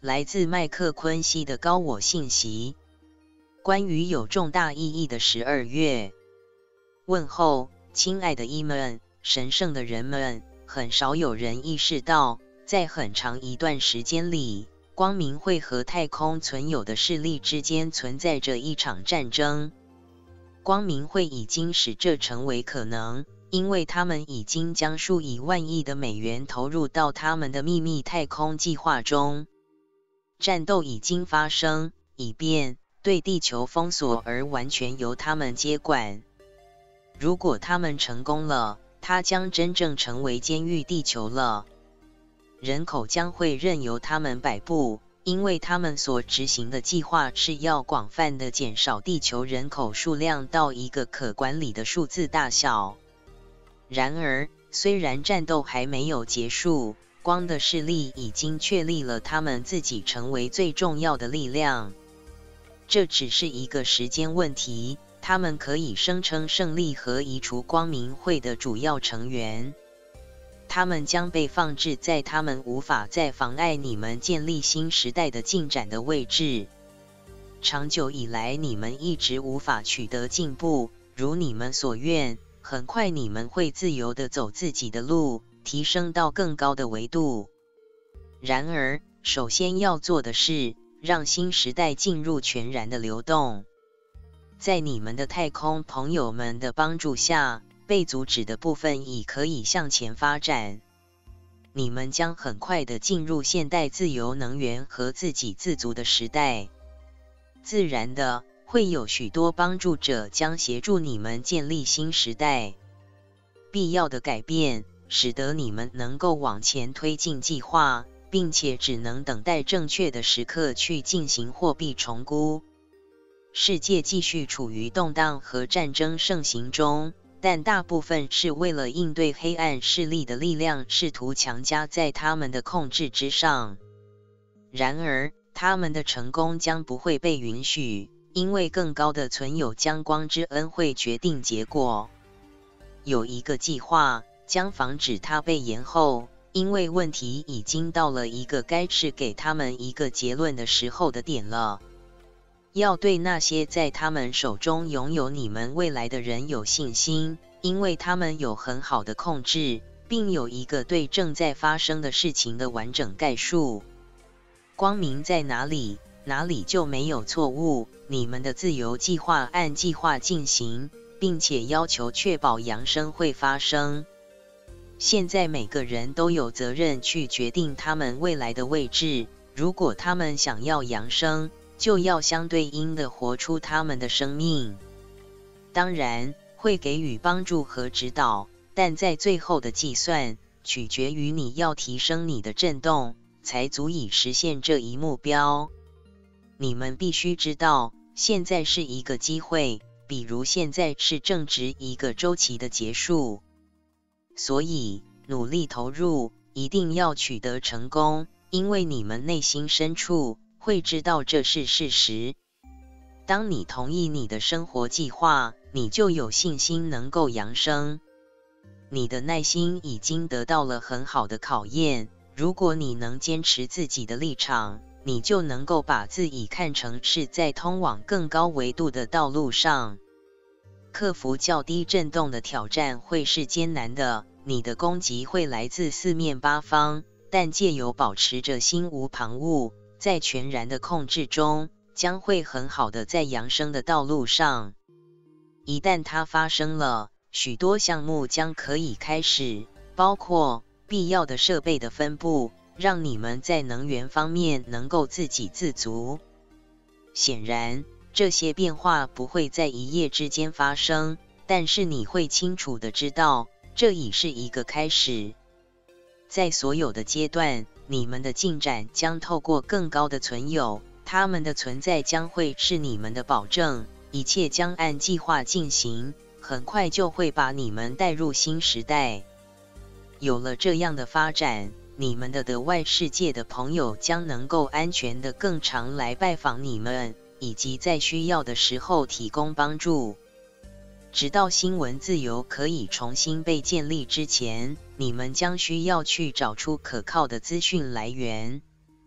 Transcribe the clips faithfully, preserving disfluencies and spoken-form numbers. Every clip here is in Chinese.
来自麦克昆西的高我信息。关于有重大意义的十二月问候，亲爱的伊们，神圣的人们，很少有人意识到，在很长一段时间里，光明会和太空存有的势力之间存在着一场战争。光明会已经使这成为可能，因为他们已经将数以万亿的美元投入到他们的秘密太空计划中。战斗已经发生，以便对地球封锁而完全由他们接管。如果他们成功了，它将真正成为监狱地球了。人口将会任由他们摆布，因为他们所执行的计划是要广泛地减少地球人口数量到一个可管理的数字大小。然而，虽然战斗还没有结束，光的势力已经确立了他们自己成为最重要的力量。这只是一个时间问题，他们可以声称胜利和移除光明会的主要成员。他们将被放置在他们无法再妨碍你们建立新时代的进展的位置。长久以来，你们一直无法取得进步，如你们所愿。很快，你们会自由地走自己的路，提升到更高的维度。然而，首先要做的是让新时代进入全然的流动。在你们的太空朋友们的帮助下，被阻止的部分已可以向前发展。你们将很快地进入现代自由能源和自给自足的时代。自然的，会有许多帮助者将协助你们建立新时代。必要的改变，使得你们能够往前推进计划，并且只能等待正确的时刻去进行货币重估。世界继续处于动荡和战争盛行中，但大部分是为了应对黑暗势力的力量试图强加在他们的控制之上。然而，他们的成功将不会被允许，因为更高的存有将光之恩会决定结果。有一个计划将防止它被延后，因为问题已经到了一个该是给他们一个结论的时候的点了。要对那些在他们手中拥有你们未来的人有信心，因为他们有很好的控制，并有一个对正在发生的事情的完整概述。光明在哪里，哪里就没有错误。你们的自由计划按计划进行，并且要求确保扬升会发生。现在每个人都有责任去决定他们未来的位置。如果他们想要扬升，就要相对应地活出他们的生命。当然，会给予帮助和指导，但在最后的计算，取决于你要提升你的振动，才足以实现这一目标。你们必须知道，现在是一个机会，比如现在是正值一个周期的结束。所以，努力投入，一定要取得成功，因为你们内心深处会知道这是事实。当你同意你的生活计划，你就有信心能够扬升。你的耐心已经得到了很好的考验，如果你能坚持自己的立场，你就能够把自己看成是在通往更高维度的道路上。克服较低振动的挑战会是艰难的，你的攻击会来自四面八方，但借由保持着心无旁骛，在全然的控制中，将会很好的在扬升的道路上。一旦它发生了，许多项目将可以开始，包括必要的设备的分布，让你们在能源方面能够自给自足。显然，这些变化不会在一夜之间发生，但是你会清楚地知道，这已是一个开始。在所有的阶段，你们的进展将透过更高的存有，他们的存在将会是你们的保证，一切将按计划进行，很快就会把你们带入新时代。有了这样的发展，你们的的外世界的朋友将能够安全地更常来拜访你们，以及在需要的时候提供帮助。直到新闻自由可以重新被建立之前，你们将需要去找出可靠的资讯来源。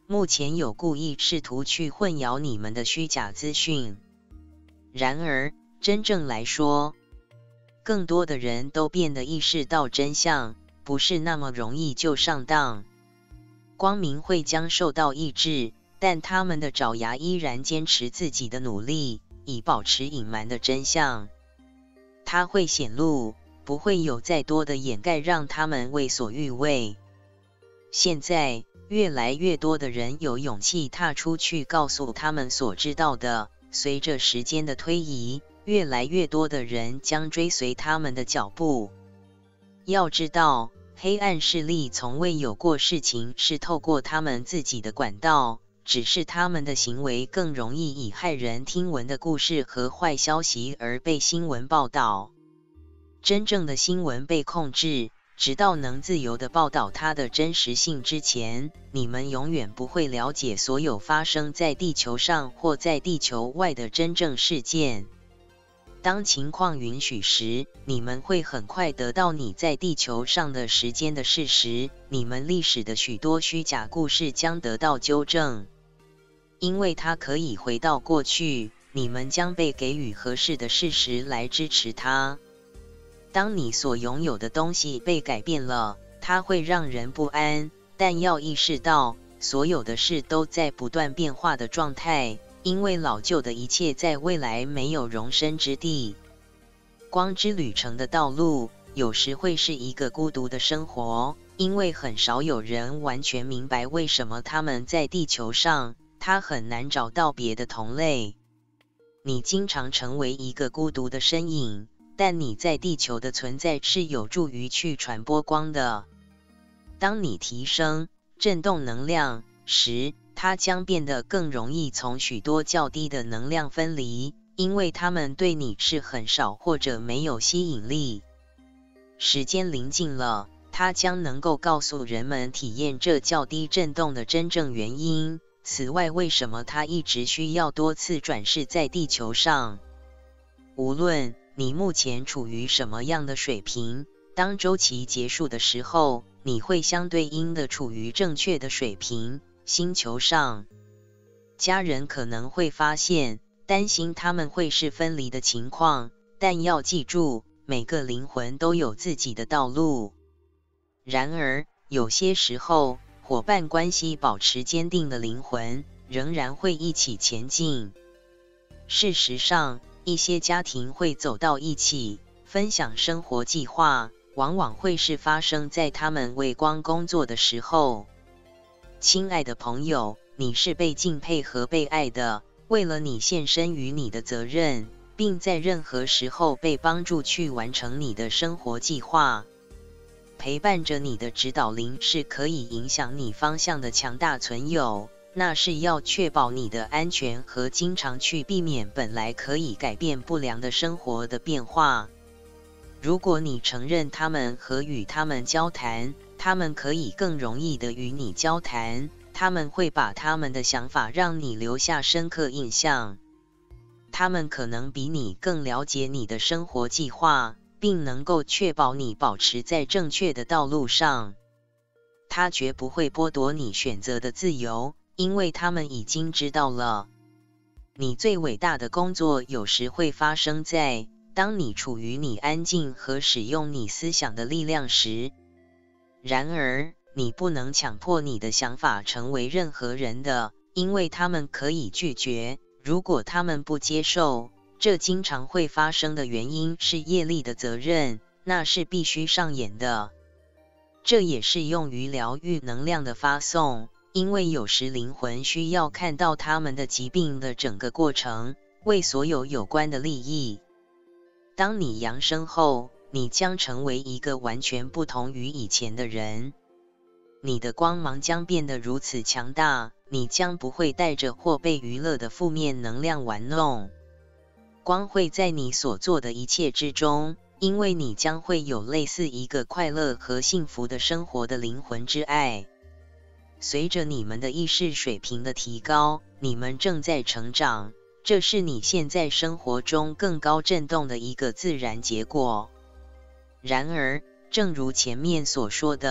目前有故意试图去混淆你们的虚假资讯。然而，真正来说，更多的人都变得意识到真相，不是那么容易就上当。光明会将受到抑制，但他们的爪牙依然坚持自己的努力，以保持隐瞒的真相。它会显露，不会有再多的掩盖让他们为所欲为。现在，越来越多的人有勇气踏出去告诉他们所知道的，随着时间的推移，越来越多的人将追随他们的脚步。要知道，黑暗势力从未有过事情是透过他们自己的管道，只是他们的行为更容易以骇人听闻的故事和坏消息而被新闻报道。真正的新闻被控制，直到能自由地报道它的真实性之前，你们永远不会了解所有发生在地球上或在地球外的真正事件。当情况允许时，你们会很快得到你在地球上的时间的事实，你们历史的许多虚假故事将得到纠正。因为它可以回到过去，你们将被给予合适的事实来支持它。当你所拥有的东西被改变了，它会让人不安，但要意识到，所有的事都在不断变化的状态。因为老旧的一切在未来没有容身之地。光之旅程的道路有时会是一个孤独的生活，因为很少有人完全明白为什么他们在地球上，他很难找到别的同类。你经常成为一个孤独的身影，但你在地球的存在是有助于去传播光的。当你提升振动能量时，它将变得更容易从许多较低的能量分离，因为它们对你是很少或者没有吸引力。时间临近了，它将能够告诉人们体验这较低振动的真正原因。此外，为什么它一直需要多次转世在地球上？无论你目前处于什么样的水平，当周期结束的时候，你会相对应的处于正确的水平。星球上，家人可能会发现，担心他们会是分离的情况，但要记住，每个灵魂都有自己的道路。然而，有些时候，伙伴关系保持坚定的灵魂，仍然会一起前进。事实上，一些家庭会走到一起，分享生活计划，往往会是发生在他们为光工作的时候。亲爱的朋友，你是被敬佩和被爱的，为了你献身于你的责任，并在任何时候被帮助去完成你的生活计划。陪伴着你的指导灵是可以影响你方向的强大存有，那是要确保你的安全和经常去避免本来可以改变不良的生活的变化。如果你承认他们和与他们交谈，他们可以更容易地与你交谈，他们会把他们的想法让你留下深刻印象。他们可能比你更了解你的生活计划，并能够确保你保持在正确的道路上。他绝不会剥夺你选择的自由，因为他们已经知道了。你最伟大的工作有时会发生在当你处于你安静和使用你思想的力量时。然而，你不能强迫你的想法成为任何人的，因为他们可以拒绝。如果他们不接受，这经常会发生的原因是业力的责任，那是必须上演的。这也适用于疗愈能量的发送，因为有时灵魂需要看到他们的疾病的整个过程，为所有有关的利益。当你扬升后，你将成为一个完全不同于以前的人。你的光芒将变得如此强大，你将不会带着或被娱乐的负面能量玩弄。光会在你所做的一切之中，因为你将会有类似一个快乐和幸福的生活的灵魂之爱。随着你们的意识水平的提高，你们正在成长，这是你现在生活中更高振动的一个自然结果。然而，正如前面所说的，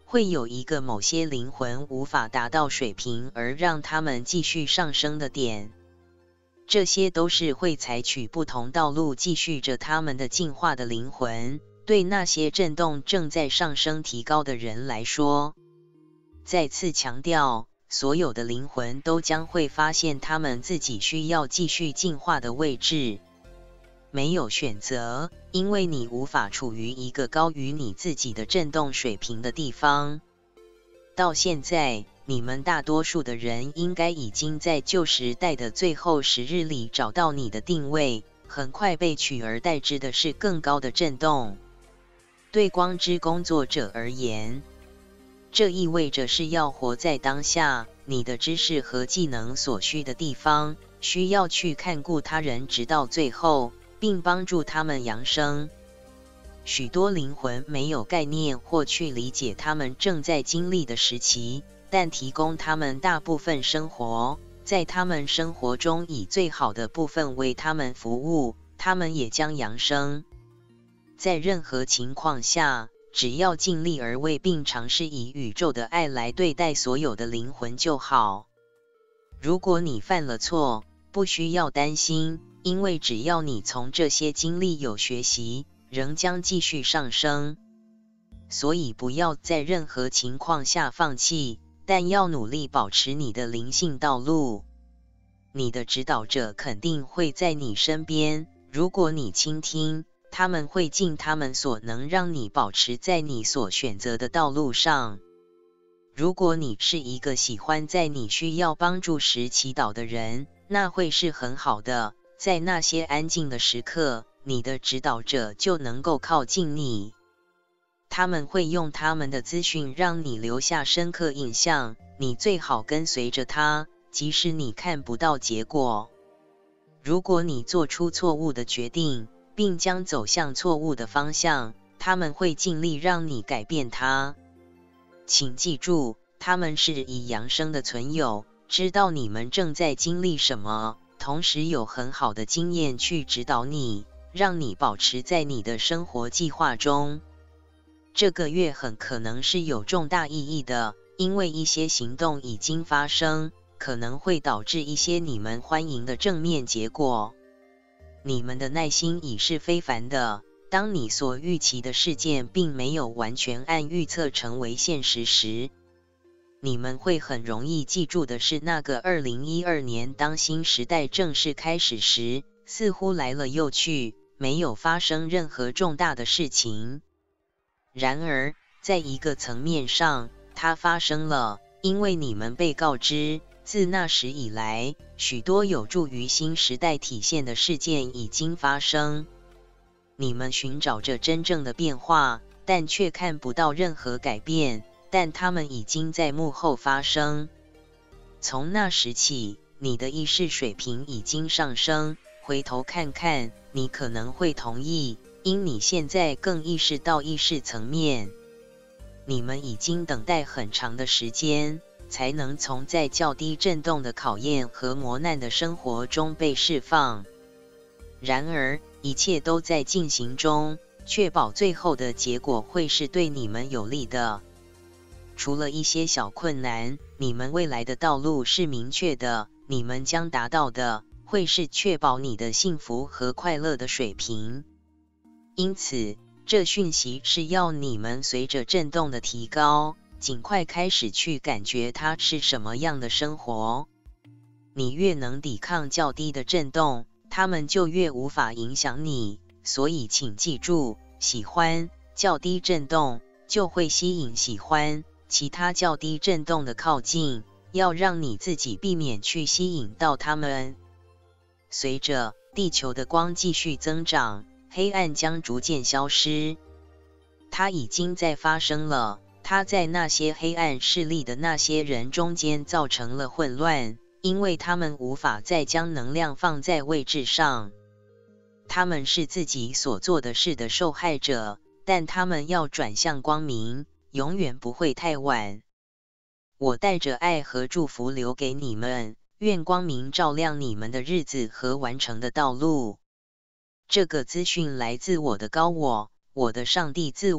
会有一个某些灵魂无法达到水平而让他们继续上升的点。这些都是会采取不同道路继续着他们的进化的灵魂。对那些振动正在上升提高的人来说，再次强调，所有的灵魂都将会发现他们自己需要继续进化的位置。没有选择，因为你无法处于一个高于你自己的振动水平的地方。到现在，你们大多数的人应该已经在旧时代的最后十日里找到你的定位，很快被取而代之的是更高的振动。对光之工作者而言，这意味着是要活在当下，你的知识和技能所需的地方，需要去看顾他人直到最后，并帮助他们扬升。许多灵魂没有概念或去理解他们正在经历的时期，但提供他们大部分生活，在他们生活中以最好的部分为他们服务，他们也将扬升。在任何情况下，只要尽力而为并尝试以宇宙的爱来对待所有的灵魂就好。如果你犯了错，不需要担心，因为只要你从这些经历有学习，仍将继续上升。所以不要在任何情况下放弃，但要努力保持你的灵性道路。你的指导者肯定会在你身边，如果你倾听，他们会尽他们所能让你保持在你所选择的道路上。如果你是一个喜欢在你需要帮助时祈祷的人，那会是很好的。在那些安静的时刻，你的指导者就能够靠近你。他们会用他们的资讯让你留下深刻印象，你最好跟随着他，即使你看不到结果。如果你做出错误的决定，并将走向错误的方向，他们会尽力让你改变它。请记住，他们是以扬升的存有，知道你们正在经历什么，同时有很好的经验去指导你，让你保持在你的生活计划中。这个月很可能是有重大意义的，因为一些行动已经发生，可能会导致一些你们欢迎的正面结果。你们的耐心已是非凡的，当你所预期的事件并没有完全按预测成为现实时，你们会很容易记住的是那个二零一二年当新时代正式开始时，似乎来了又去，没有发生任何重大的事情。然而，在一个层面上，它发生了，因为你们被告知，自那时以来，许多有助于新时代体现的事件已经发生。你们寻找着真正的变化，但却看不到任何改变，但它们已经在幕后发生。从那时起，你的意识水平已经上升，回头看看，你可能会同意，因你现在更意识到意识层面。你们已经等待很长的时间，才能从在较低振动的考验和磨难的生活中被释放。然而，一切都在进行中，确保最后的结果会是对你们有利的。除了一些小困难，你们未来的道路是明确的，你们将达到的，会是确保你的幸福和快乐的水平。因此，这讯息是要你们随着振动的提高，尽快开始去感觉它是什么样的生活。你越能抵抗较低的振动，它们就越无法影响你。所以请记住，喜欢较低振动就会吸引喜欢其他较低振动的靠近，要让你自己避免去吸引到它们。随着地球的光继续增长，黑暗将逐渐消失。它已经在发生了，它在那些黑暗势力的那些人中间造成了混乱，因为他们无法再将能量放在位置上。他们是自己所做的事的受害者，但他们要转向光明，永远不会太晚。我带着爱和祝福留给你们，愿光明照亮你们的日子和完成的道路。这个资讯来自我的高我，我的上帝自我，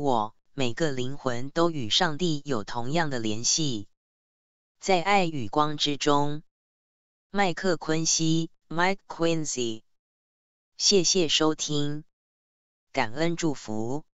每个灵魂都与上帝有同样的联系。在爱与光之中，麦克昆西 （Mike Quincy）。谢谢收听，感恩祝福。